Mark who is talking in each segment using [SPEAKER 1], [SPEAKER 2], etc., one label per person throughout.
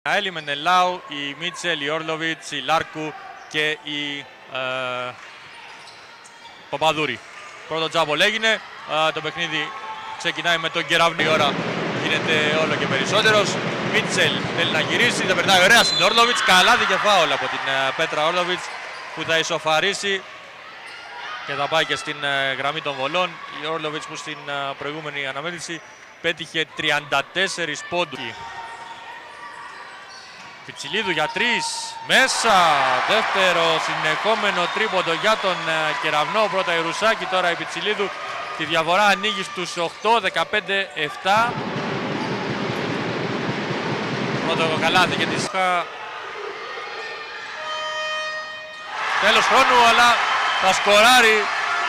[SPEAKER 1] Έλλη Μενελάου, η Μίτσελ, η Όρλοβιτς, η Λάρκου και η Παπαδούρη. Πρώτο τζάμπολ έγινε, το παιχνίδι ξεκινάει με τον Κεραυνό. Η ώρα γίνεται όλο και περισσότερος. Μίτσελ θέλει να γυρίσει, δεν περνάει ωραία στην Όρλοβιτς. Καλάθι και φάουλ από την Πέτρα Όρλοβιτς που θα ισοφαρίσει και θα πάει και στην γραμμή των βολών. Η Όρλοβιτς που στην προηγούμενη αναμέτρηση πέτυχε 34 πόντους. Πιτσιλίδου για 3, μέσα, δεύτερο συνεχόμενο τρίποντο για τον Κεραυνό. Πρώτα η Ρουσάκη, τώρα η Πιτσιλίδου. Τη διαφορά ανοίγει στους 8, 15-7. Πρώτο καλάθι και τη τέλος χρόνου, αλλά θα σκοράρει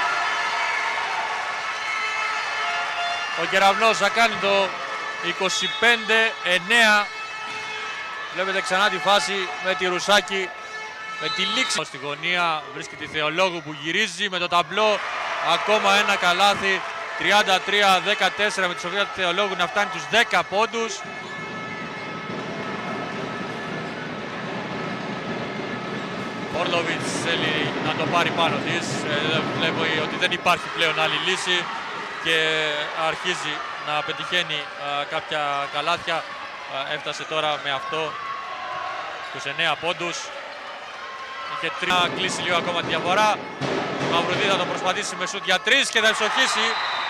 [SPEAKER 1] ο Κεραυνός, θα κάνει το 25-9. Βλέπετε ξανά τη φάση με τη Ρουσάκη, με τη λήξη. Στη γωνία βρίσκεται η Θεολόγου που γυρίζει με το ταμπλό. Ακόμα ένα καλάθι, 33-14 με τη Σοφία του Θεολόγου να φτάνει τους 10 πόντους. Όρλοβιτς θέλει να το πάρει πάνω της. Βλέπω ότι δεν υπάρχει πλέον άλλη λύση και αρχίζει να πετυχαίνει κάποια καλάθια. Έφτασε τώρα με αυτό τους 9 πόντους. Είχε να κλείσει λίγο ακόμα τη διαφορά. Μαυρουδί θα το προσπαθήσει με σούτ για 3 και θα ευστοχίσει.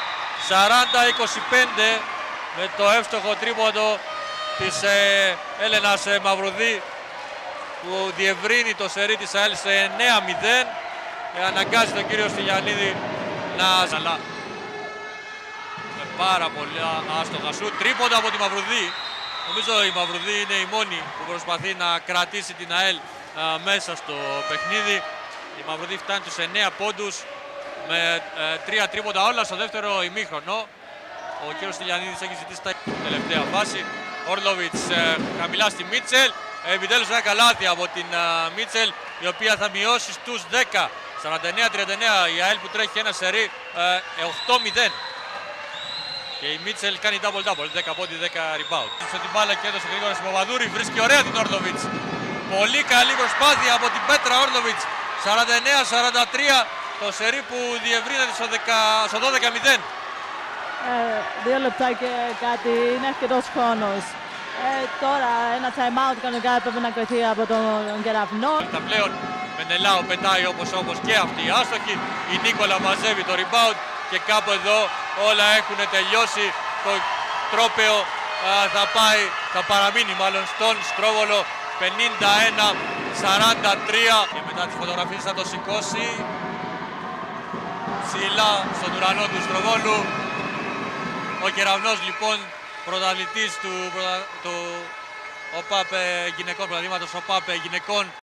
[SPEAKER 1] 40-25 με το εύστοχο τρίποντο της Έλενας Μαυρουδί που διευρύνει το σερί της ΑΕΛ σε 9-0 και αναγκάζει τον κύριο Στυλιανίδη να ζαλά. Με πάρα πολλά άστοχα σούτ. Τρίποντο από τη Μαυρουδί. Νομίζω η Μαυρουδί είναι η μόνη που προσπαθεί να κρατήσει την ΑΕΛ μέσα στο παιχνίδι. Η Μαυρουδί φτάνει τους 9 πόντους με 3 τρίποντα όλα στο δεύτερο ημίχρονο. Ο κύριος Στυλιανίδης έχει ζητήσει τα τελευταία φάση. Όρλοβιτς χαμηλά στη Μίτσελ. Επιτέλους ένα καλάθι από την Μίτσελ, η οποία θα μειώσει στους 10. 49-39 η ΑΕΛ που τρέχει ένα σερί 8-0. Και η Μίτσελ κάνει double-double, 10 πόντι, 10 rebound. Σε την μπάλα και έδωσε γρήγορα στην Παπαδούρη, βρίσκει ωραία την Όρλοβιτς. Πολύ καλή προσπάθεια από την Πέτρα Όρλοβιτς. 49-43 το σερί που διευρύνεται στο 12-0.
[SPEAKER 2] 2 λεπτά και κάτι, είναι αρκετός χρόνος. Τώρα ένα time out κανονικά πρέπει να κρυθεί από τον Κεραυνό.
[SPEAKER 1] Τα πλέον Μενελάου πετάει όπως και αυτή η άστοχη. Η Νίκολα μαζεύει το rebound και κάπου εδώ όλα έχουν τελειώσει. Το τρόπαιο θα παραμείνει μάλλον στον Στρόβολο. 51-43 και μετά τις φωτογραφίες θα το σηκώσει ψηλά στον ουρανό του Στροβόλου. Ο Κεραυνός λοιπόν πρωταθλητής του ΟΠΑΠ γυναικών, πρωταθλήματος ΟΠΑΠ γυναικών.